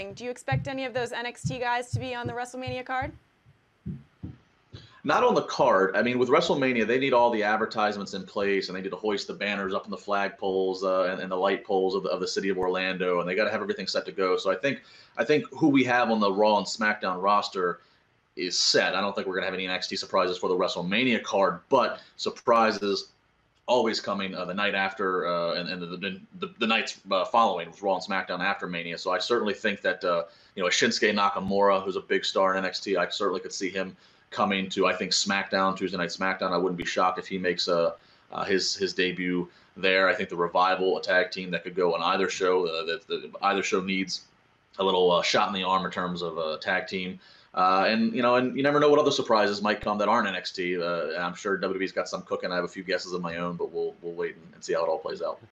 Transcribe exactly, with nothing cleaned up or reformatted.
wrestling. Do you expect any of those N X T guys to be on the WrestleMania card? Not on the card. I mean, with WrestleMania, they need all the advertisements in place, and they need to hoist the banners up in the flagpoles uh, and, and the light poles of the, of the city of Orlando, and they got to have everything set to go. So I think I think who we have on the Raw and SmackDown roster is set. I don't think we're going to have any N X T surprises for the WrestleMania card, but surprises always coming uh, the night after uh, and, and the, the, the nights uh, following with Raw and SmackDown after Mania. So I certainly think that uh, you know, Shinsuke Nakamura, who's a big star in N X T, I certainly could see him coming to, I think, SmackDown, Tuesday Night SmackDown. I wouldn't be shocked if he makes uh, uh, his his debut there. I think the Revival, a tag team that could go on either show, uh, that, that either show needs a little uh, shot in the arm in terms of a tag team. Uh, and, you know, and you never know what other surprises might come that aren't N X T. Uh, and I'm sure W W E's got some cooking. I have a few guesses of my own, but we'll we'll wait and, and see how it all plays out.